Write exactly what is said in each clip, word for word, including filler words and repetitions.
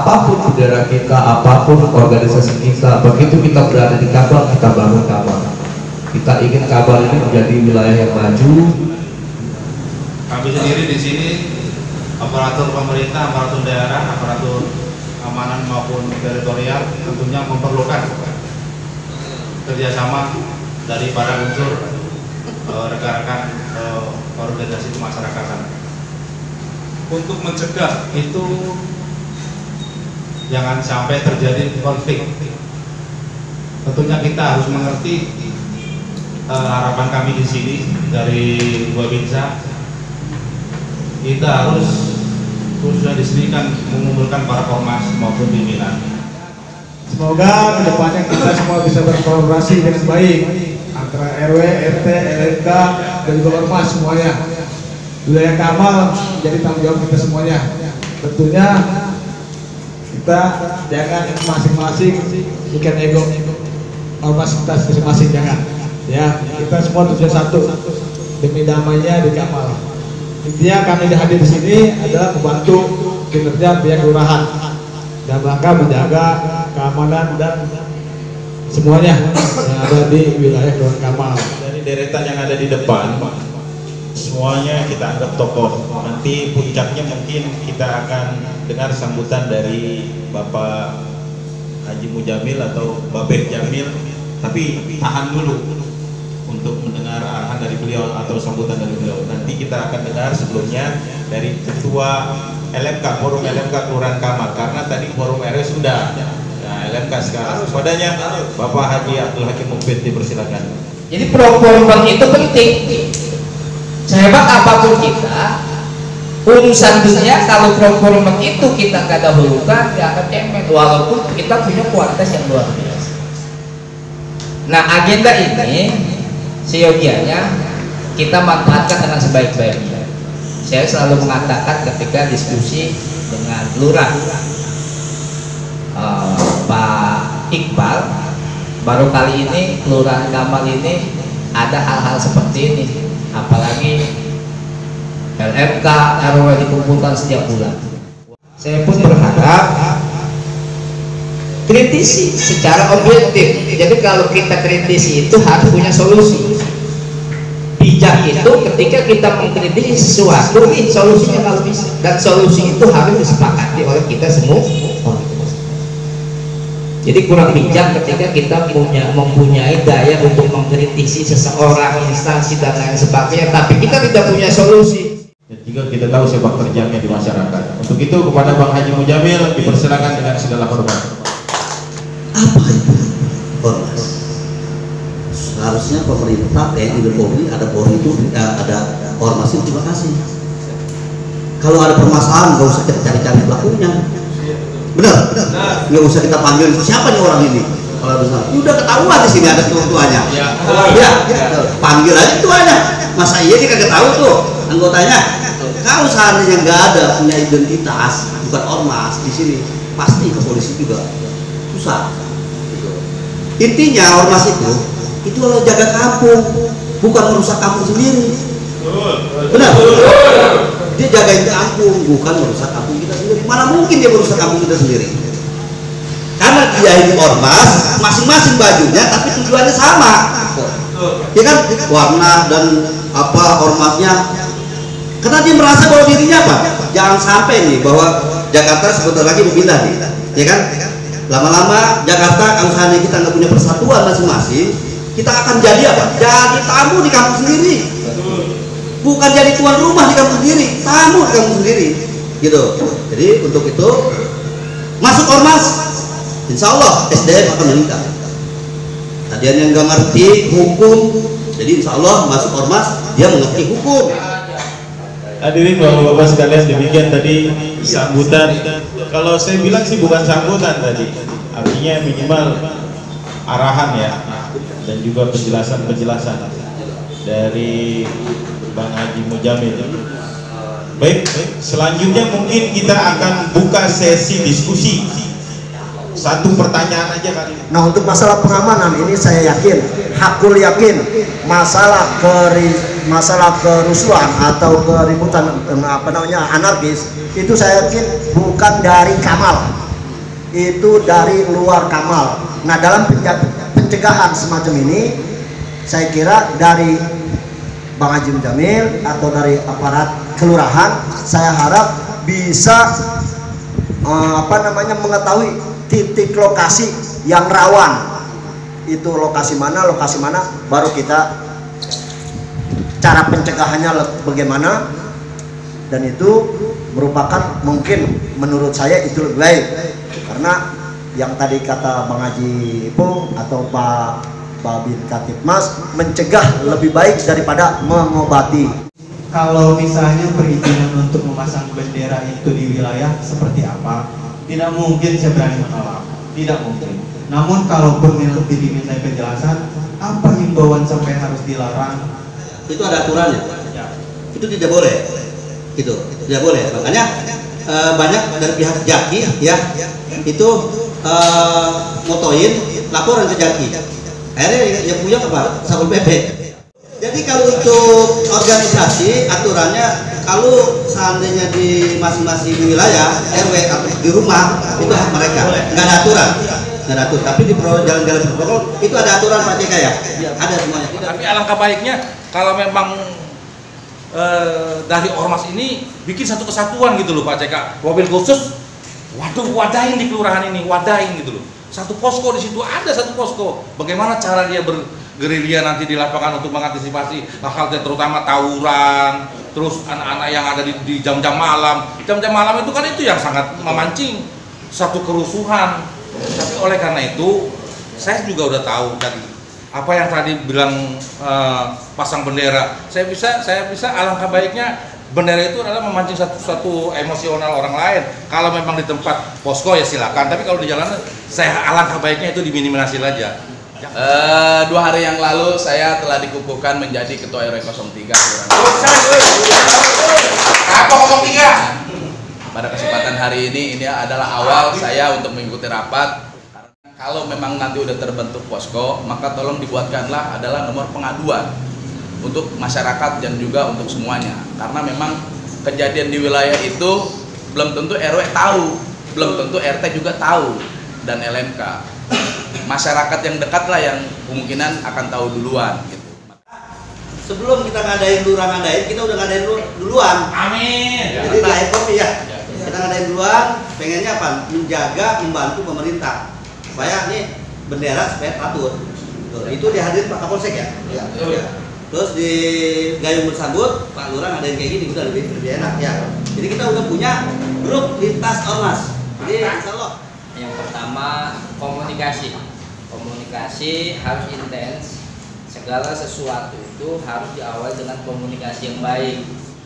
apapun bendera kita, apapun organisasi kita, begitu kita berada di Kabah, kita bangun Kabah. Kita ingin Kabah ini menjadi wilayah yang maju. Kami sendiri di sini, aparatur pemerintah, aparatur daerah, aparatur keamanan maupun teritorial tentunya memerlukan kerjasama dari para unsur rekan-rekan organisasi kemasyarakatan untuk mencegah itu jangan sampai terjadi konflik. Tentunya kita harus mengerti uh, harapan kami di sini dari Babinsa, kita harus khususnya di sini kan mengumpulkan para ormas maupun pimpinan. Semoga kedepannya kita semua bisa berkolaborasi dengan baik antara R W, R T, L M K, dan juga ormas semuanya. Wilayah Kamal jadi tanggung jawab kita semuanya. Tentunya kita jangan masing-masing ikan ego ormas kita masing-masing, jangan. Ya, kita semua tujuan satu demi damainya di Kamal. Intinya kami hadir di sini adalah membantu kinerja pihak kelurahan dan rangka menjaga keamanan dan semuanya yang ada di wilayah Kelurahan Kamal. Dari deretan yang ada di depan, semuanya kita anggap tokoh. Nanti puncaknya mungkin kita akan dengar sambutan dari Bapak Haji Mujamil atau Babeh Jamil, tapi tahan dulu untuk mendengar arahan dari beliau atau sambutan dari beliau. Nanti kita akan dengar sebelumnya dari Ketua L M K, Forum L M K Kelurahan Kamal, karena tadi Forum R W sudah. Nah, L M K sekarang padanya Bapak Haji Abdul Hakim Mufid, dipersilakan. Jadi pro-forum itu penting. Sehebat apapun kita, urusan dunia kalau pro-forum itu kita nggak dahulukan, nggak akan cemen, walaupun kita punya kualitas yang luar biasa. Nah, agenda ini seyogianya kita manfaatkan dengan sebaik-baiknya. Saya selalu mengatakan ketika diskusi dengan lurah uh, Pak Iqbal, baru kali ini Kelurahan Kamal ini ada hal-hal seperti ini, apalagi L M K R W dikumpulkan setiap bulan. Saya pun berharap kritisi secara objektif. Jadi kalau kita kritisi itu harus punya solusi. Bijak itu ketika kita mengkritisi sesuatu, ini solusinya kalau bisa, dan solusi itu harus disepakati oleh kita semua. Jadi kurang bijak ketika kita punya mempunyai daya untuk mengkritisi seseorang, instansi dan lain sebagainya, tapi kita tidak punya solusi. Dan juga kita tahu sepak terjangnya di masyarakat. Untuk itu kepada Bang Haji Mujamil dipersilakan dengan segala hormat. Apa itu ormas? Harusnya pemerintah T N I dan Polri ada Polri itu ada ormas itu, terima kasih. Kalau ada permasalahan nggak usah kita cari-cari pelakunya. Benar, nggak usah kita panggil siapa nih orang ini. Kalau besar, udah ketahuan di sini ada tua-tuanya. Ya, ya, panggil aja tuanya. Masa iya dia kagak tahu tuh anggotanya? Kalau seandainya nggak ada punya identitas, bukan ormas di sini, pasti ke polisi juga susah. Intinya ormas itu, itu adalah jaga kampung, bukan merusak kampung sendiri. Benar? Dia jagain kampung, bukan merusak kampung kita sendiri. Mana mungkin dia merusak kampung kita sendiri? Karena dia ini ormas, masing-masing bajunya, tapi tujuannya sama. Ya kan? Warna dan apa ormasnya. Karena dia merasa bahwa dirinya apa? Jangan sampai nih bahwa Jakarta sebentar lagi berpindah nih, ya kan? Lama-lama Jakarta kalau seandainya kita nggak punya persatuan masing-masing, kita akan jadi apa? Jadi tamu di kampung sendiri. Bukan jadi tuan rumah di kampung sendiri, tamu di kampung sendiri, gitu. Jadi untuk itu masuk ormas, insya Allah S D M akan meningkat. Tadi yang nggak ngerti hukum, jadi insya Allah masuk ormas dia mengerti hukum. Hadirin bapak-bapak sekalian, demikian tadi sambutan. Kalau saya bilang sih bukan sambutan tadi, artinya minimal arahan ya, dan juga penjelasan-penjelasan dari Bang Haji Mujamil. Baik, selanjutnya mungkin kita akan buka sesi diskusi. Satu pertanyaan aja kali. Nah, untuk masalah pengamanan ini saya yakin, hakul yakin, masalah keri, masalah kerusuhan atau keributan apa namanya anarkis itu saya yakin bukan dari Kamal, itu dari luar Kamal. Nah, dalam pencegahan semacam ini, saya kira dari Bang Haji Mujamil atau dari aparat kelurahan, saya harap bisa eh, apa namanya mengetahui titik lokasi yang rawan. Itu lokasi mana, lokasi mana, baru kita cara pencegahannya bagaimana, dan itu merupakan mungkin menurut saya itu lebih baik, karena yang tadi kata Bang Haji Ipung atau Pak Babin Katipmas, mencegah lebih baik daripada mengobati. Kalau misalnya perizinan untuk memasang bendera itu di wilayah seperti apa, tidak mungkin saya berani menolak, tidak mungkin. Namun kalau lebih diminta penjelasan, apa himbauan sampai harus dilarang? Itu ada aturannya. Ya. Itu tidak boleh. Itu tidak boleh. Makanya e, banyak dari pihak Jaki ya itu e, motoin laporan ke Jaki. Akhirnya yang punya apa? Satpol P P. Jadi kalau untuk organisasi aturannya, kalau seandainya di masing-masing wilayah R W atau di rumah itu hak mereka, nggak ada aturan. Ada aturan, tapi di jalan-jalan protokol itu ada aturan Pak Jeka ya? Ya, ada semuanya. Tidak. Tapi alangkah baiknya kalau memang e, dari ormas ini bikin satu kesatuan gitu loh Pak Jeka. Mobil khusus, waduh wadain di kelurahan ini, wadain gitu loh. Satu posko di situ, ada satu posko. Bagaimana cara dia bergerilya nanti di lapangan untuk mengantisipasi hal-hal terutama tawuran, terus anak-anak yang ada di, di jam-jam malam. Jam-jam malam itu kan itu yang sangat memancing satu kerusuhan. Tapi oleh karena itu saya juga udah tahu tadi apa yang tadi bilang uh, pasang bendera. Saya bisa saya bisa alangkah baiknya bendera itu adalah memancing satu satu emosional orang lain. Kalau memang di tempat posko ya silakan. Tapi kalau di jalanan saya alangkah baiknya itu diminimalisir aja. Uh, dua hari yang lalu saya telah dikukuhkan menjadi ketua R W nol tiga. Apa nol tiga? Pada kesempatan hari ini, ini adalah awal saya untuk mengikuti rapat. Karena kalau memang nanti udah terbentuk posko, maka tolong dibuatkanlah adalah nomor pengaduan untuk masyarakat dan juga untuk semuanya. Karena memang kejadian di wilayah itu belum tentu R W tahu, belum tentu R T juga tahu, dan L M K. Masyarakat yang dekat lah yang kemungkinan akan tahu duluan. Gitu. Sebelum kita ngadain lurah ngadain, kita udah ngadain duluan. Amin. Jadi di ekonomi ya. Kita ngadain duluan, pengennya apa? Menjaga, membantu pemerintah supaya nih bendera supaya teratur. Tuh, itu dihadirin Pak Kapolsek ya? Ya. Terus di gayung bersambut, Pak Lurah ngadain kayak gini, udah lebih lebih enak ya. Jadi kita udah punya grup lintas ormas. Jadi insya Allah. Yang pertama komunikasi. Komunikasi harus intens. Segala sesuatu itu harus diawali dengan komunikasi yang baik.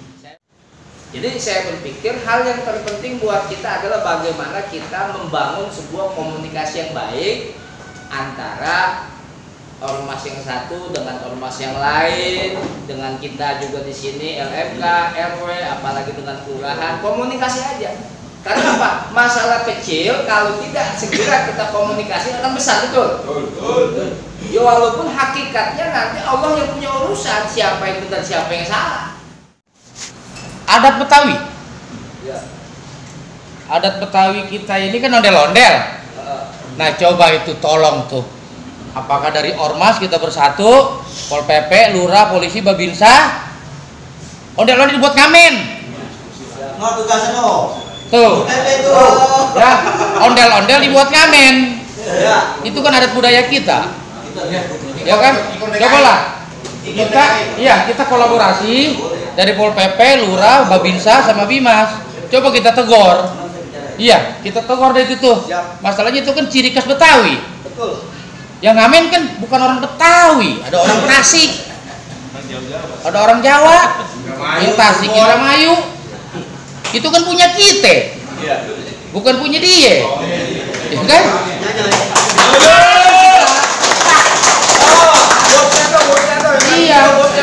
Jadi saya berpikir hal yang terpenting buat kita adalah bagaimana kita membangun sebuah komunikasi yang baik antara ormas yang satu dengan ormas yang lain, dengan kita juga di sini L M K, R W, apalagi dengan kelurahan. Komunikasi aja. Karena apa? Masalah kecil kalau tidak segera kita komunikasi akan besar, betul? Betul. Ya walaupun hakikatnya nanti Allah yang punya urusan siapa yang benar siapa yang salah. Adat Betawi, ya. Adat Betawi kita ini kan ondel-ondel. Nah coba itu tolong tuh, apakah dari ormas kita bersatu, Pol P P, Lurah, Polisi, Babinsa, ondel-ondel dibuat ngamen. Mau tugasnya no. Tuh, ya, ondel-ondel dibuat ngamen. Ya. Itu kan adat budaya kita. Ya kan? Cobalah kita, iya kita kolaborasi dari Pol P P, Lurah, Babinsa sama Bimas. Coba kita tegur. Iya, kita tegur dari itu. Masalahnya itu kan ciri khas Betawi. Betul. Yang ngamen kan bukan orang Betawi, ada orang Tasik. Ada orang Jawa. Yang Tasik, Indramayu. Itu kan punya kita. Bukan punya dia. Ya kan? Iya.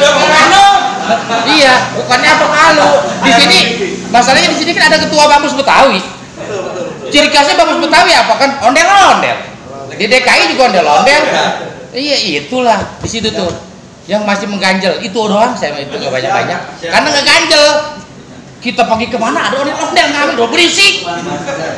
Iya, bukannya apa kalau di sini masalahnya di sini kan ada ketua Bamus Betawi. Ciri khasnya Bamus Betawi apa kan? Ondel-ondel. Di D K I juga ondel-ondel. Iya, itulah di situ tuh. Yang masih mengganjel itu doang saya itu nggak banyak-banyak. Karena nggak ganjel. Kita pergi kemana ada ondel-ondel kami udah berisik.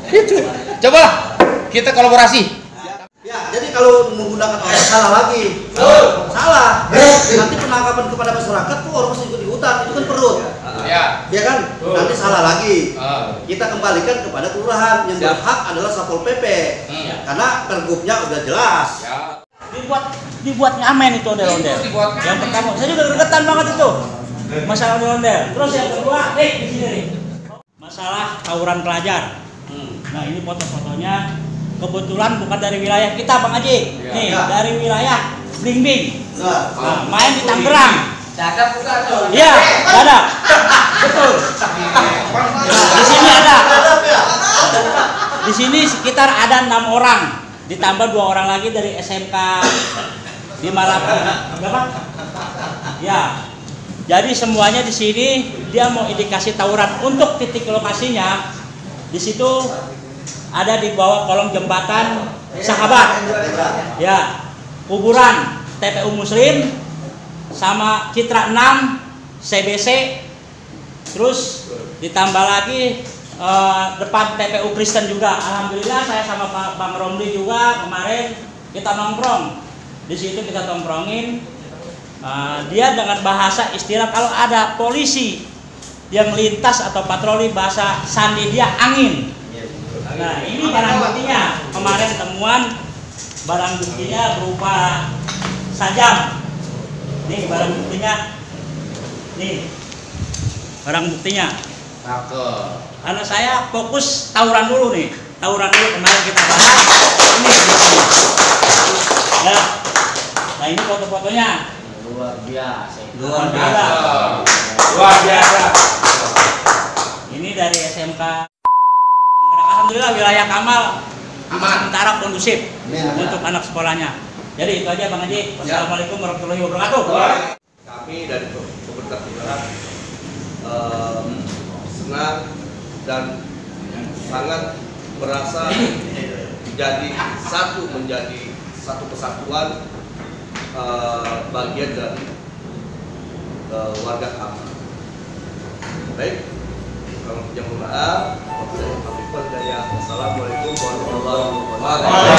Itu. Cobalah kita kolaborasi. Ya, jadi kalau menggunakan orang salah lagi, salah. Nanti penangkapan kepada masyarakat tuh orang masih ikut di hutan, itu kan perut. Ya. Ya kan? Nanti salah lagi. Kita kembalikan kepada kelurahan yang berhak adalah Satpol P P. Karena pergubnya udah jelas. Dibuat dibuat ngamen itu ondel-ondel. Yang pertama, saya juga gregetan banget itu. Masalah ondel-ondel. Terus yang kedua, nih di sini nih. Masalah tawuran pelajar. Nah, ini foto-fotonya. Kebetulan bukan dari wilayah kita, Bang Haji. Ya, nih, ya. Dari wilayah Blingbing. Nah, nah, main di Tangerang. Dadap bukan tuh. Iya, dadap. Betul. Nah, di sini ada. Di sini sekitar ada enam orang, ditambah dua orang lagi dari S M K di Malaka. Berapa? Ya. Jadi semuanya di sini dia mau indikasi tawuran. Untuk titik lokasinya di situ ada di bawah kolong jembatan Sahabat, ya, kuburan T P U Muslim, sama Citra enam C B C, terus ditambah lagi uh, depan T P U Kristen juga. Alhamdulillah saya sama Pak Bang Romli juga kemarin kita nongkrong di situ, kita nongkrongin uh, dia dengan bahasa istilah kalau ada polisi yang melintas atau patroli, bahasa sandi dia angin. Nah, ini barang buktinya. Kemarin temuan barang buktinya berupa sajam. Nih barang buktinya. Nih. Barang buktinya. Cakep. Karena saya fokus tawuran dulu nih. Tawuran dulu kemarin kita bahas. Ini. Ya. Nah, ini foto-fotonya. Luar biasa. Luar biasa. Luar biasa. Ini dari S M K. Alhamdulillah wilayah Kamal sementara kondusif untuk anak sekolahnya. Jadi itu aja Bang Haji. Wassalamualaikum warahmatullahi wabarakatuh. Kami dari pemerintah daerah um, senang dan sangat merasa menjadi satu menjadi satu kesatuan uh, bagian dari uh, warga Kamal. Baik. Kalau yang berdoa, Assalamualaikum warahmatullahi wabarakatuh.